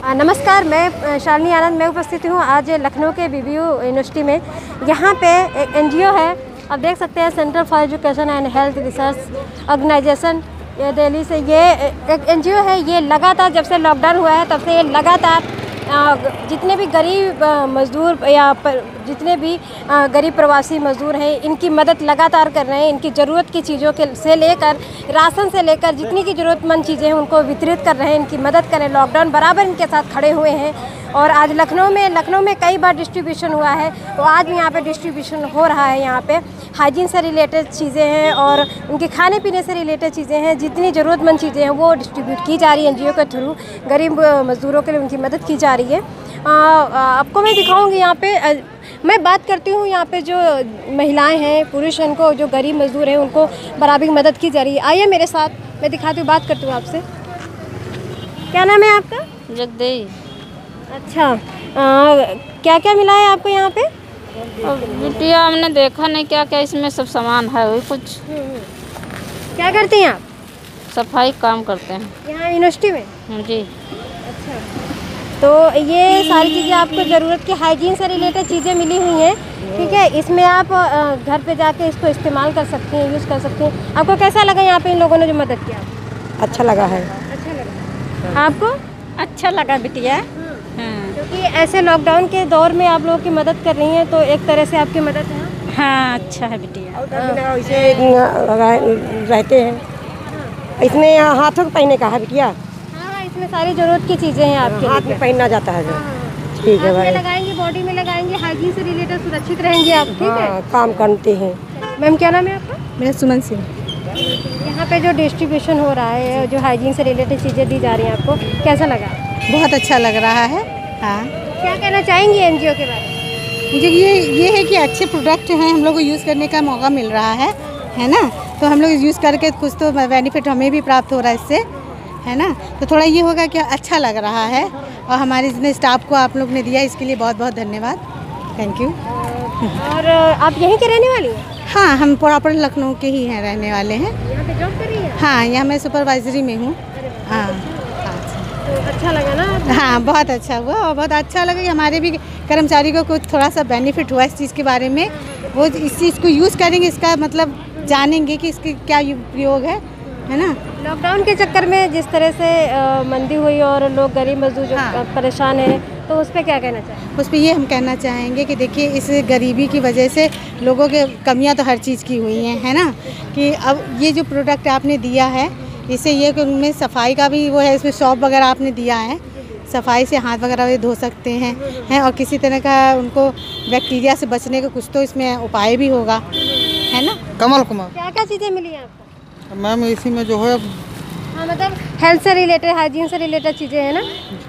नमस्कार, मैं शालिनी आनंद। मैं उपस्थित हूँ आज लखनऊ के बीबीयू यूनिवर्सिटी में। यहाँ पे एक एनजीओ है, आप देख सकते हैं, centre for education and health research organisation, ये दिल्ली से। ये एक एनजीओ है। ये लगातार जब से लॉकडाउन हुआ है तब से ये लगातार जितने भी गरीब मज़दूर या जितने भी गरीब प्रवासी मज़दूर हैं, इनकी मदद लगातार कर रहे हैं। इनकी ज़रूरत की चीज़ों के से लेकर, राशन से लेकर जितनी की ज़रूरतमंद चीज़ें हैं उनको वितरित कर रहे हैं, इनकी मदद कर रहे हैं। लॉकडाउन बराबर इनके साथ खड़े हुए हैं। और आज लखनऊ में कई बार डिस्ट्रीब्यूशन हुआ है, तो आज भी यहाँ पे डिस्ट्रीब्यूशन हो रहा है। यहाँ पे हाइजीन से रिलेटेड चीज़ें हैं और उनके खाने पीने से रिलेटेड चीज़ें हैं। जितनी ज़रूरतमंद चीज़ें हैं वो डिस्ट्रीब्यूट की जा रही है एनजीओ के थ्रू। गरीब मज़दूरों के लिए उनकी मदद की जा रही है। आपको मैं दिखाऊंगी यहाँ पे। मैं बात करती हूँ यहाँ पे जो महिलाएं हैं, पुरुष हैं, उनको, जो गरीब मज़दूर हैं, उनको बराबर मदद की जा रही है। आइए मेरे साथ, मैं दिखाती हूँ, बात करती हूँ आपसे। क्या नाम है आपका? जगदेई। अच्छा, क्या क्या मिला है आपको यहाँ पे? बिटिया हमने देखा नहीं क्या क्या इसमें सब सामान है, वही कुछ। क्या करती हैं आप? सफाई काम करते हैं यहाँ यूनिवर्सिटी में? जी। अच्छा, तो ये सारी चीज़ें आपको ज़रूरत की हाइजीन से रिलेटेड चीज़ें मिली हुई हैं, ठीक है। इसमें आप घर पे जाके इसको इस्तेमाल कर सकती हैं, यूज़ कर सकती हैं। आपको कैसा लगा यहाँ पे इन लोगों ने जो मदद किया? अच्छा लगा है। अच्छा लगा। आपको? अच्छा लगा बिटिया। क्योंकि ऐसे लॉकडाउन के दौर में आप लोगों की मदद कर रही हैं, तो एक तरह से आपकी मदद है। हाँ, अच्छा है बिटिया। इसे रहते हैं, इसमें हाथों को पहनने का है बिटिया। हाँ, इसमें सारी ज़रूरत की चीज़ें हैं आपके हाथ में पहनना जाता है जो। ठीक है भाई। लगाएंगे, बॉडी में लगाएंगे, हाइजीन से रिलेटेड सुरक्षित रहेंगे आप, ठीक है। काम करते हैं। मैम, क्या नाम है आपका? मेरा सुमन सिंह। यहाँ पे जो डिस्ट्रीब्यूशन हो रहा है, जो हाइजीन से रिलेटेड चीज़ें दी जा रही हैं, आपको कैसा लगा? बहुत अच्छा लग रहा है। हाँ, क्या कहना चाहेंगी एनजीओ के बारे में? मुझे ये है कि अच्छे प्रोडक्ट हैं, हम लोग को यूज़ करने का मौका मिल रहा है ना। तो हम लोग यूज़ करके कुछ तो बेनिफिट हमें भी प्राप्त हो रहा है इससे, है ना। तो थोड़ा ये होगा कि अच्छा लग रहा है। और हमारे जितने स्टाफ को आप लोग ने दिया, इसके लिए बहुत बहुत धन्यवाद। Thank you. और आप यहीं के रहने वाली हैं? हाँ, हम प्रॉपर लखनऊ के ही हैं, रहने वाले हैं। यहाँ पे जॉब कर रही हैं? हाँ, यहाँ मैं सुपरवाइजरी में हूँ। हाँ, तो अच्छा लगा ना? हाँ, बहुत अच्छा हुआ। और बहुत अच्छा लगा कि हमारे भी कर्मचारी को कुछ थोड़ा सा बेनिफिट हुआ इस चीज़ के बारे में। वो इस चीज़ को यूज़ करेंगे, इसका मतलब जानेंगे कि इसके क्या प्रयोग है ना। लॉकडाउन के चक्कर में जिस तरह से मंदी हुई और लोग गरीब मजदूर जो परेशान हैं, तो उस पर क्या कहना चाहेंगे? उस पर ये हम कहना चाहेंगे कि देखिए, इस गरीबी की वजह से लोगों के कमियां तो हर चीज़ की हुई हैं, है ना। कि अब ये जो प्रोडक्ट आपने दिया है, इससे ये कि उनमें सफाई का भी वो है, इसमें शॉप वगैरह आपने दिया है, सफाई से हाथ वगैरह भी धो सकते हैं और किसी तरह का उनको बैक्टीरिया से बचने का कुछ तो इसमें उपाय भी होगा, है ना। कमल कुमार। क्या क्या चीज़ें मिली हैं आपको? मैम, इसी में जो है, हाँ, मतलब हेल्थ से रिलेटेड, हाइजीन से रिलेटेड चीज़ें हैं ना।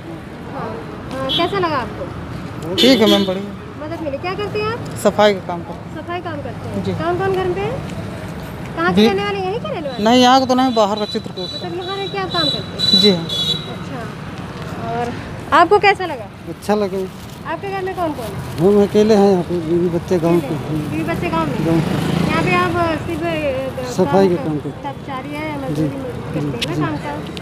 कैसा लगा आपको? ठीक है मैम, बढ़िया मदद मिली। क्या करते हैं आप? सफाई का काम करते सफाई काम करते हैं। जी। कौन कौन घर पे है? कहाँ के रहने वाले? यहीं के रहने वाले? नहीं, यहाँ का तो नहीं, बाहर का चित्रकूट। मतलब यहाँ रह के आप काम करते हैं? जी हाँ। अच्छा, और आपको कैसा लगा? अच्छा लगे। आपके घर में कौन कौन है? हम अकेले हैं यहाँ पे, बीवी बच्चे गाँव के। बीवी बच्चे गाँव में? यहाँ पे आप सिर्फ सफाई के काम करते हैं। कर्मचारी है, मजदूरी करते हैं ना काम का।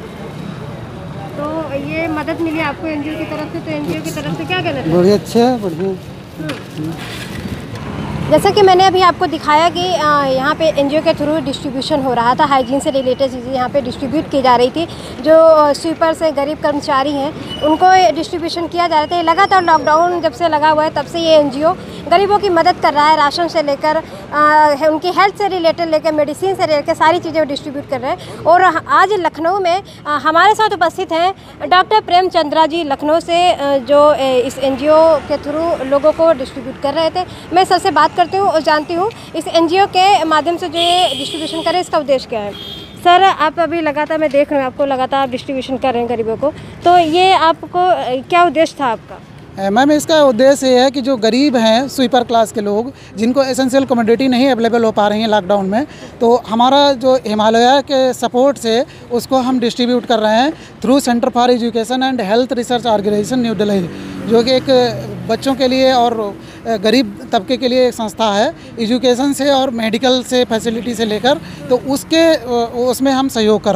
तो ये मदद मिली आपको एनजीओ की तरफ से, तो एनजीओ की तरफ से क्या कहना चाहिए? बड़े अच्छे है, बढ़िया। जैसा कि मैंने अभी आपको दिखाया कि यहाँ पे एनजीओ के थ्रू डिस्ट्रीब्यूशन हो रहा था, हाइजीन से रिलेटेड चीज़ें यहाँ पे डिस्ट्रीब्यूट की जा रही थी। जो स्वीपर से गरीब कर्मचारी हैं, उनको डिस्ट्रीब्यूशन किया जा रहा था। लगातार लॉकडाउन जब से लगा हुआ है, तब से ये एनजीओ गरीबों की मदद कर रहा है। राशन से लेकर उनकी हेल्थ से रिलेटेड लेकर मेडिसिन से लेकर सारी चीज़ें डिस्ट्रीब्यूट कर रहे हैं। और आज लखनऊ में हमारे साथ उपस्थित हैं डॉक्टर प्रेम चंद्रा जी, लखनऊ से, जो इस एनजीओ के थ्रू लोगों को डिस्ट्रीब्यूट कर रहे थे। मैं सबसे बात करती हूँ और जानती हूँ इस एनजीओ के माध्यम से जो ये डिस्ट्रीब्यूशन करें, इसका उद्देश्य क्या है। सर, आप अभी लगातार, मैं देख रही हूँ आपको, लगातार आप डिस्ट्रीब्यूशन कर रहे हैं गरीबों को, तो ये आपको क्या उद्देश्य था आपका? मैम, इसका उद्देश्य ये है कि जो गरीब हैं, स्वीपर क्लास के लोग, जिनको एसेंशियल कमोडिटी नहीं अवेलेबल हो पा रही हैं लॉकडाउन में, तो हमारा जो हिमालय के सपोर्ट से उसको हम डिस्ट्रीब्यूट कर रहे हैं through centre for education and health research organisation new Delhi, जो कि एक बच्चों के लिए और गरीब तबके के लिए एक संस्था है। एजुकेशन से और मेडिकल से फैसिलिटी से लेकर, तो उसमें हम सहयोग कर रहे हैं।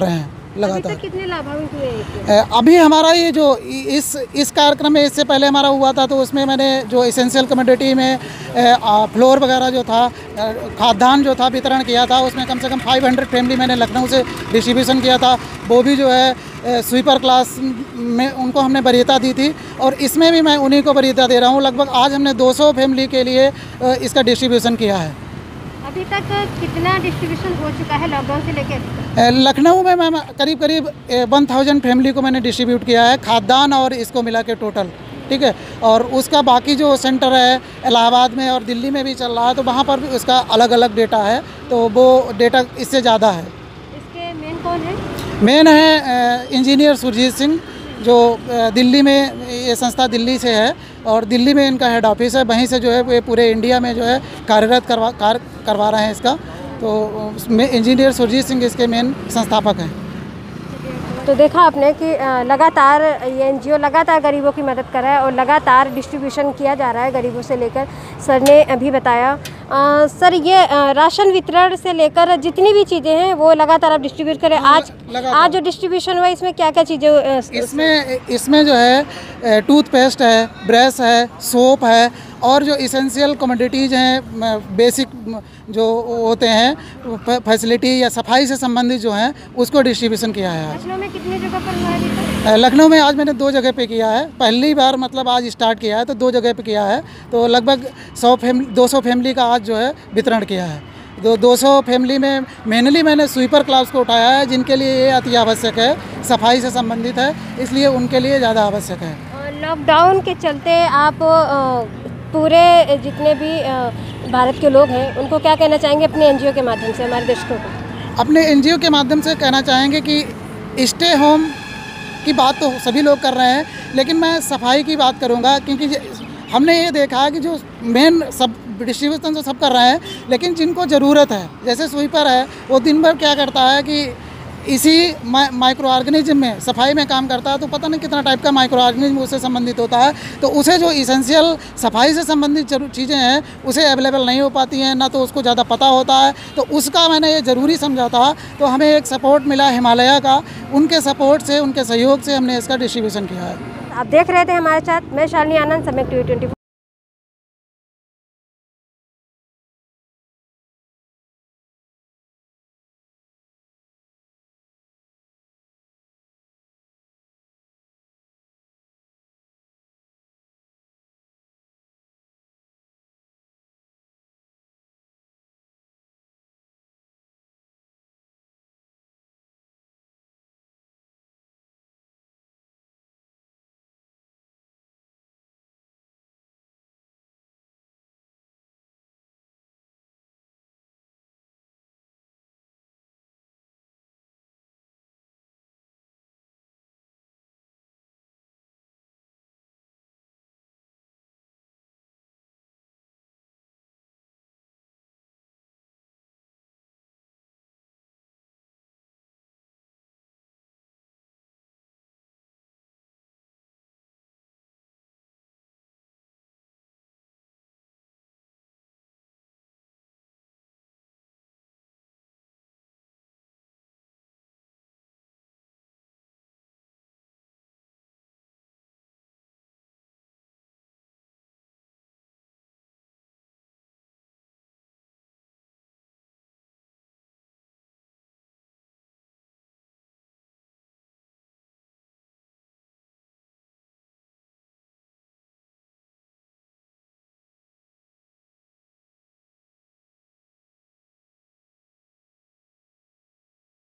लगातार। कितने लाभान्वित हुए हैं? अभी हमारा ये जो इस कार्यक्रम में इससे पहले हमारा हुआ था, तो उसमें मैंने जो एसेंशियल कमोडिटी में फ्लोर वगैरह जो था, खाद्यान्न जो था वितरण किया था, उसमें कम से कम 500 फैमिली मैंने लखनऊ से डिस्ट्रीब्यूशन किया था। वो भी जो है स्वीपर क्लास में उनको हमने वरीयता दी थी, और इसमें भी मैं उन्हीं को वरीयता दे रहा हूँ। लगभग आज हमने 200 फैमिली के लिए इसका डिस्ट्रीब्यूशन किया है। अभी तक कितना डिस्ट्रीब्यूशन हो चुका है लॉकडाउन से लेकर? लखनऊ में मैं करीब 1000 फैमिली को मैंने डिस्ट्रीब्यूट किया है, खाद्यान्न और इसको मिला के टोटल, ठीक है। और उसका बाकी जो सेंटर है इलाहाबाद में और दिल्ली में भी चल रहा है, तो वहाँ पर भी उसका अलग अलग डेटा है, तो वो डेटा इससे ज़्यादा है। इसके मेन कौन है? मेन है इंजीनियर सुरजीत सिंह, जो दिल्ली में, ये संस्था दिल्ली से है और दिल्ली में इनका हेड ऑफिस है। वहीं से जो है ये पूरे इंडिया में जो है कार्यरत करवा रहे हैं इसका। तो उसमें इंजीनियर सुरजीत सिंह इसके मेन संस्थापक हैं। तो देखा आपने कि लगातार ये एनजीओ लगातार गरीबों की मदद कर रहा है और लगातार डिस्ट्रीब्यूशन किया जा रहा है गरीबों से लेकर। सर ने अभी बताया सर, ये राशन वितरण से लेकर जितनी भी चीज़ें हैं वो लगातार आप डिस्ट्रीब्यूट करें। आज जो डिस्ट्रीब्यूशन हुआ इसमें क्या क्या चीज़ें? इसमें जो है टूथपेस्ट है, ब्रश है, सोप है, और जो इसेंशियल कमोडिटीज़ हैं, बेसिक जो होते हैं फैसिलिटी या सफाई से संबंधित जो हैं, उसको डिस्ट्रीब्यूशन किया है। लखनऊ में कितनी जगह पर हुआ है? लखनऊ में आज मैंने 2 जगह पे किया है। पहली बार मतलब आज स्टार्ट किया है, तो 2 जगह पे किया है। तो लगभग 200 फैमिली का आज जो है वितरण किया है। 200 फैमिली में मेनली मैंने स्वीपर क्लास को उठाया है, जिनके लिए ये अति आवश्यक है, सफाई से संबंधित है, इसलिए उनके लिए ज़्यादा आवश्यक है। लॉकडाउन के चलते आप पूरे जितने भी भारत के लोग हैं उनको क्या कहना चाहेंगे अपने एनजीओ के माध्यम से, हमारे दर्शकों को? अपने एनजीओ के माध्यम से कहना चाहेंगे कि स्टे होम की बात तो सभी लोग कर रहे हैं, लेकिन मैं सफाई की बात करूंगा, क्योंकि हमने ये देखा है कि जो मेन सब डिस्ट्रीब्यूशन तो सब कर रहे हैं, लेकिन जिनको ज़रूरत है, जैसे स्वीपर है, वो दिन भर क्या करता है कि इसी माइक्रो ऑर्गेनिज्म में सफाई में काम करता है, तो पता नहीं कितना टाइप का माइक्रो ऑर्गेनिज्म उससे संबंधित होता है। तो उसे जो इसेंशियल सफाई से संबंधित चीज़ें हैं उसे अवेलेबल नहीं हो पाती हैं, ना तो उसको ज़्यादा पता होता है। तो उसका मैंने ये ज़रूरी समझा था, तो हमें एक सपोर्ट मिला हिमालय का, उनके सपोर्ट से, उनके सहयोग से हमने इसका डिस्ट्रीब्यूशन किया है। आप देख रहे थे हमारे साथ, मैं शालिनी आनंद, समय टीवी 24।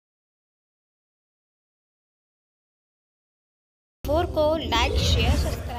को लाइक शेयर सब्सक्राइब